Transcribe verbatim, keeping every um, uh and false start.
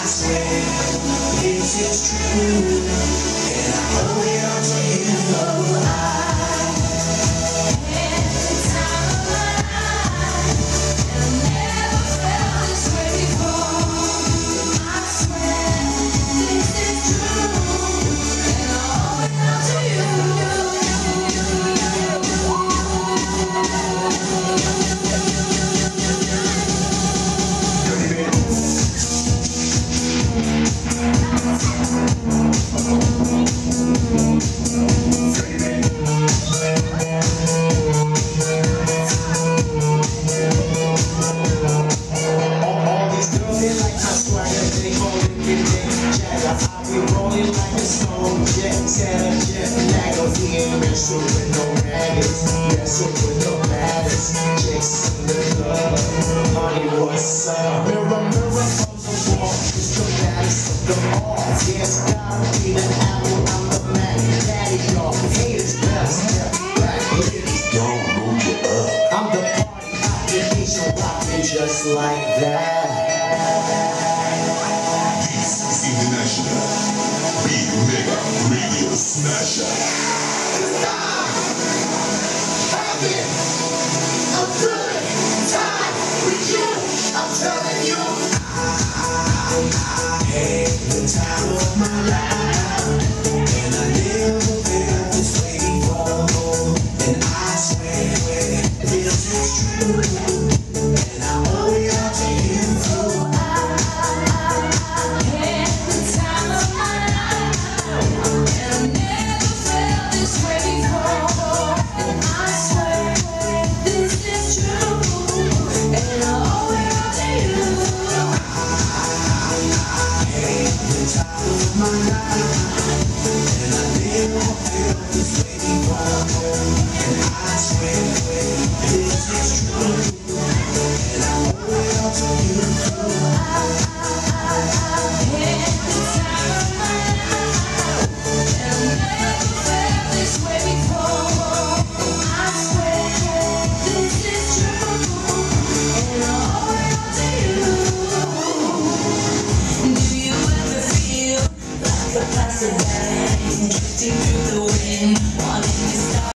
swear this is true, and I owe it all to you. Just like that. This is International Big Mega Radio Smasher. Stop having a good time with you. I'm telling you, I had the time of my life, and I never felt this way before. And I swear this is true. This is true.